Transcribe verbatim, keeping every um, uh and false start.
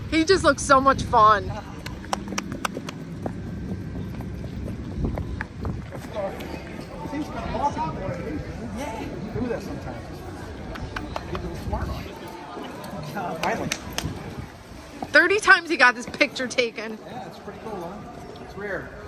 He just looks so much fun. Seems kind of awesome. Yeah, you do that sometimes. People are smart on it. Finally. thirty times he got this picture taken. Yeah, it's pretty cool, huh? It's rare.